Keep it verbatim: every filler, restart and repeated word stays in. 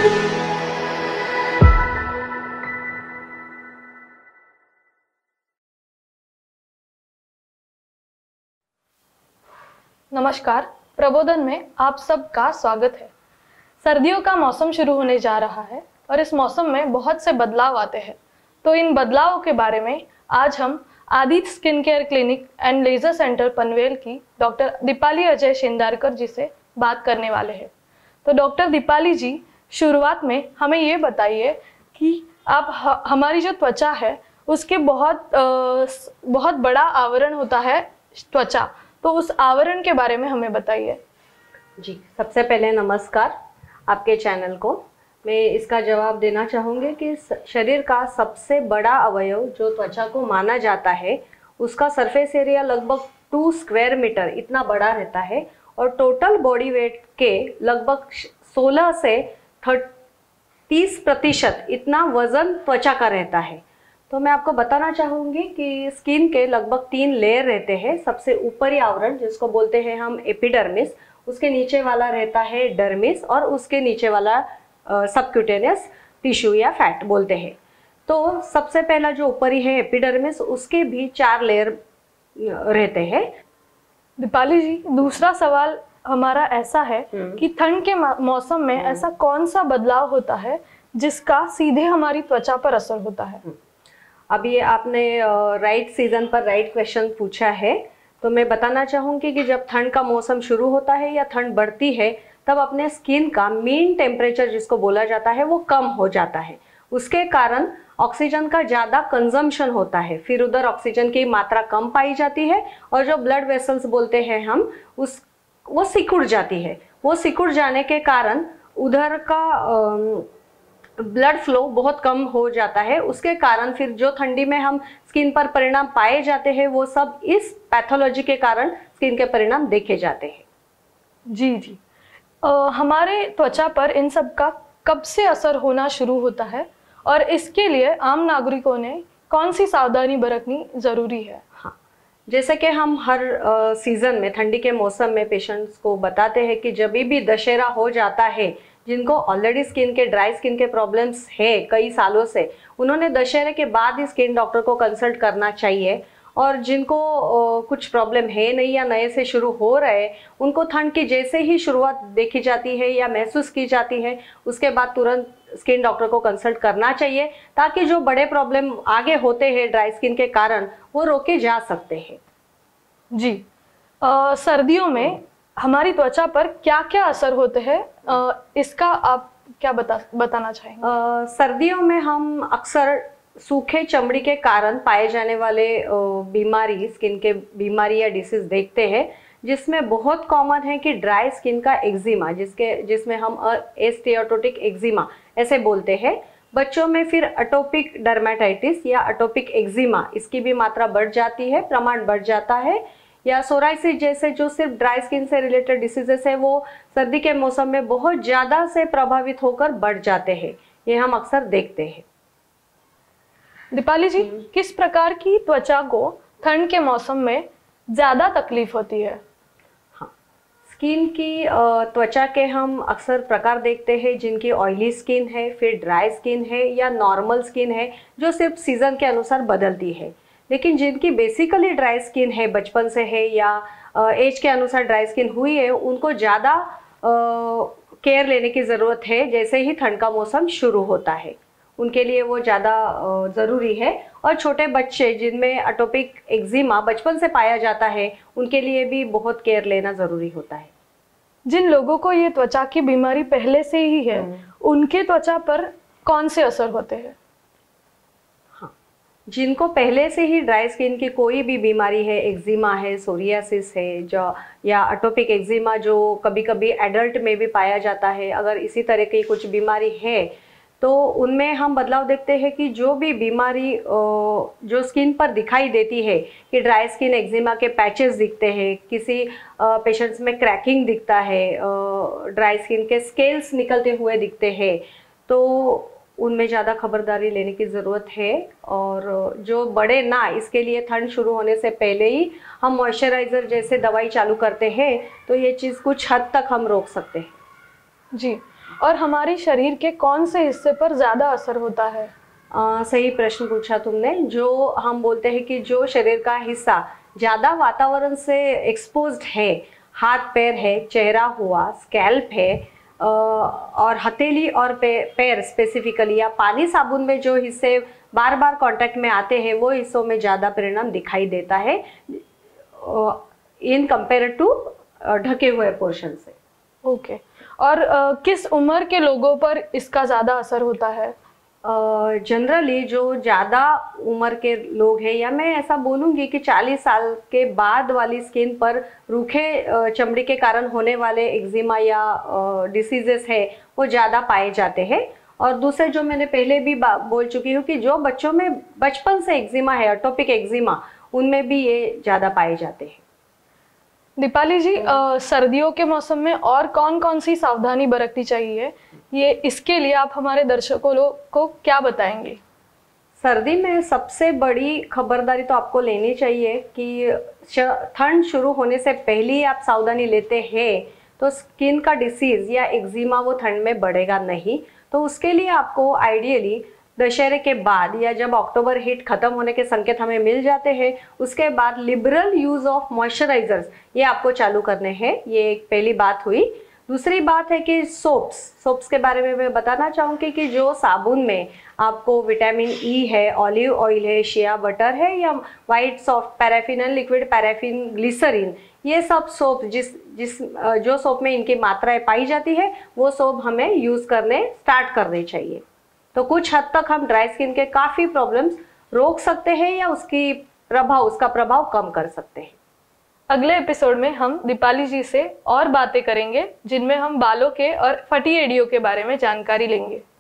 नमस्कार, प्रबोधन में आप सबका स्वागत है। सर्दियों का मौसम शुरू होने जा रहा है और इस मौसम में बहुत से बदलाव आते हैं। तो इन बदलावों के बारे में आज हम Aditya skin care clinic and laser centre Panvel की डॉक्टर दीपाली अजय शेंदारकर जी से बात करने वाले हैं। तो डॉक्टर दीपाली जी, शुरुआत में हमें ये बताइए कि आप हमारी जो त्वचा है उसके बहुत आ, बहुत बड़ा आवरण होता है त्वचा, तो उस आवरण के बारे में हमें बताइए। जी, सबसे पहले नमस्कार आपके चैनल को। मैं इसका जवाब देना चाहूँगी कि शरीर का सबसे बड़ा अवयव जो त्वचा को माना जाता है उसका सरफेस एरिया लगभग टू स्क्वायर मीटर इतना बड़ा रहता है और टोटल बॉडी वेट के लगभग सोलह से तीस प्रतिशत इतना वजन त्वचा का रहता है। तो मैं आपको बताना चाहूँगी कि स्किन के लगभग तीन लेयर रहते हैं। सबसे ऊपरी आवरण जिसको बोलते हैं हम एपिडर्मिस, उसके नीचे वाला रहता है डर्मिस और उसके नीचे वाला सबक्यूटेनियस टिश्यू या फैट बोलते हैं। तो सबसे पहला जो ऊपरी है एपिडर्मिस, उसके भी चार लेयर रहते हैं। दीपाली जी, दूसरा सवाल हमारा ऐसा है कि ठंड के मौसम में ऐसा कौन सा बदलाव होता है जिसका सीधे हमारी त्वचा पर असर होता है? अभी आपने राइट सीजन पर राइट क्वेश्चन पूछा है। तो मैं बताना चाहूँगी कि जब ठंड का मौसम शुरू होता है या ठंड बढ़ती है तब अपने स्किन का मीन टेम्परेचर जिसको बोला जाता है वो कम हो जाता है। उसके कारण ऑक्सीजन का ज़्यादा कंजम्पशन होता है, फिर उधर ऑक्सीजन की मात्रा कम पाई जाती है और जो ब्लड वेसल्स बोलते हैं हम उस वो सिकुड़ जाती है। वो सिकुड़ जाने के कारण उधर का ब्लड फ्लो बहुत कम हो जाता है। उसके कारण फिर जो ठंडी में हम स्किन पर परिणाम पाए जाते हैं वो सब इस पैथोलॉजी के कारण स्किन के परिणाम देखे जाते हैं। जी जी आ, हमारे त्वचा पर इन सब का कब से असर होना शुरू होता है और इसके लिए आम नागरिकों ने कौन सी सावधानी बरतनी जरूरी है? हाँ, जैसे कि हम हर आ, सीजन में ठंडी के मौसम में पेशेंट्स को बताते हैं कि जब भी दशहरा हो जाता है, जिनको ऑलरेडी स्किन के ड्राई स्किन के प्रॉब्लम्स है कई सालों से, उन्होंने दशहरे के बाद ही स्किन डॉक्टर को कंसल्ट करना चाहिए। और जिनको कुछ प्रॉब्लम है नहीं या नए से शुरू हो रहे, उनको ठंड की जैसे ही शुरुआत देखी जाती है या महसूस की जाती है उसके बाद तुरंत स्किन डॉक्टर को कंसल्ट करना चाहिए, ताकि जो बड़े प्रॉब्लम आगे होते हैं ड्राई स्किन के कारण वो रोके जा सकते हैं। जी, आ, सर्दियों में हमारी त्वचा पर क्या क्या असर होते हैं, इसका आप क्या बता बताना चाहेंगे? सर्दियों में हम अक्सर सूखे चमड़ी के कारण पाए जाने वाले बीमारी, स्किन के बीमारी या डिसीज देखते हैं, जिसमें बहुत कॉमन है कि ड्राई स्किन का एक्जिमा, जिसके जिसमें हम एस्टियोटोटिक एक्जिमा ऐसे बोलते हैं। बच्चों में फिर अटोपिक डर्मेटाइटिस या अटोपिक एक्जिमा, इसकी भी मात्रा बढ़ जाती है, प्रमाण बढ़ जाता है। या सोराइसिस जैसे जो सिर्फ ड्राई स्किन से रिलेटेड डिसीजेस है वो सर्दी के मौसम में बहुत ज़्यादा से प्रभावित होकर बढ़ जाते हैं, ये हम अक्सर देखते हैं। दीपाली जी, किस प्रकार की त्वचा को ठंड के मौसम में ज़्यादा तकलीफ होती है? हाँ, स्किन की त्वचा के हम अक्सर प्रकार देखते हैं, जिनकी ऑयली स्किन है, फिर ड्राई स्किन है या नॉर्मल स्किन है जो सिर्फ सीजन के अनुसार बदलती है। लेकिन जिनकी बेसिकली ड्राई स्किन है, बचपन से है या एज के अनुसार ड्राई स्किन हुई है, उनको ज़्यादा केयर लेने की ज़रूरत है जैसे ही ठंड का मौसम शुरू होता है, उनके लिए वो ज़्यादा ज़रूरी है। और छोटे बच्चे जिनमें अटोपिक एक्जिमा बचपन से पाया जाता है, उनके लिए भी बहुत केयर लेना ज़रूरी होता है। जिन लोगों को ये त्वचा की बीमारी पहले से ही है, उनके त्वचा पर कौन से असर होते हैं? जिनको पहले से ही ड्राई स्किन की कोई भी बीमारी है, एक्जिमा है, सोरियासिस है जो या अटोपिक एक्जिमा जो कभी कभी एडल्ट में भी पाया जाता है, अगर इसी तरह की कुछ बीमारी है तो उनमें हम बदलाव देखते हैं कि जो भी बीमारी जो स्किन पर दिखाई देती है कि ड्राई स्किन एक्जिमा के पैचेस दिखते हैं, किसी पेशेंट्स में क्रैकिंग दिखता है, ड्राई स्किन के स्केल्स निकलते हुए दिखते हैं, तो उनमें ज़्यादा खबरदारी लेने की ज़रूरत है। और जो बड़े ना, इसके लिए ठंड शुरू होने से पहले ही हम मॉइस्चराइज़र जैसे दवाई चालू करते हैं तो ये चीज़ कुछ हद तक हम रोक सकते हैं। जी, और हमारे शरीर के कौन से हिस्से पर ज़्यादा असर होता है? आ, सही प्रश्न पूछा तुमने। जो हम बोलते हैं कि जो शरीर का हिस्सा ज़्यादा वातावरण से एक्सपोज्ड है, हाथ पैर है, चेहरा हुआ, स्कैल्प है, आ, और हथेली और पे, पैर स्पेसिफिकली, या पानी साबुन में जो हिस्से बार बार कांटेक्ट में आते हैं वो हिस्सों में ज़्यादा परिणाम दिखाई देता है इन कंपेयर टू ढके हुए पोर्शन से। Okay okay. और uh, किस उम्र के लोगों पर इसका ज़्यादा असर होता है? जनरली uh, जो ज़्यादा उम्र के लोग हैं, या मैं ऐसा बोलूँगी कि चालीस साल के बाद वाली स्किन पर रूखे uh, चमड़ी के कारण होने वाले एक्जिमा या डिसीजेस uh, है वो ज़्यादा पाए जाते हैं। और दूसरे जो मैंने पहले भी बोल चुकी हूँ कि जो बच्चों में बचपन से एक्जिमा है, एटोपिक एक्जिमा, उनमें भी ये ज़्यादा पाए जाते हैं। दीपाली जी, आ, सर्दियों के मौसम में और कौन कौन सी सावधानी बरतनी चाहिए, ये इसके लिए आप हमारे दर्शकों को क्या बताएंगे? सर्दी में सबसे बड़ी खबरदारी तो आपको लेनी चाहिए कि ठंड शुरू होने से पहले ही आप सावधानी लेते हैं तो स्किन का डिसीज़ या एक्जिमा वो ठंड में बढ़ेगा नहीं। तो उसके लिए आपको आइडियली दशहरे के बाद, या जब अक्टूबर हीट खत्म होने के संकेत हमें मिल जाते हैं, उसके बाद लिबरल यूज़ ऑफ मॉइस्चराइजर्स ये आपको चालू करने हैं। ये एक पहली बात हुई। दूसरी बात है कि सोप्स सोप्स के बारे में मैं बताना चाहूँगी कि जो साबुन में आपको विटामिन ई है, ऑलिव ऑयल है, शिया बटर है, या white soft paraffin, liquid paraffin, glycerine, ये सब सोप जिस जिस जो सोप में इनकी मात्राएं पाई जाती है वो सोप हमें यूज़ करने स्टार्ट करने चाहिए। तो कुछ हद तक हम ड्राई स्किन के काफ़ी प्रॉब्लम्स रोक सकते हैं या उसकी प्रभाव उसका प्रभाव कम कर सकते हैं। अगले एपिसोड में हम दीपाली जी से और बातें करेंगे जिनमें हम बालों के और फटी एड़ियों के बारे में जानकारी लेंगे।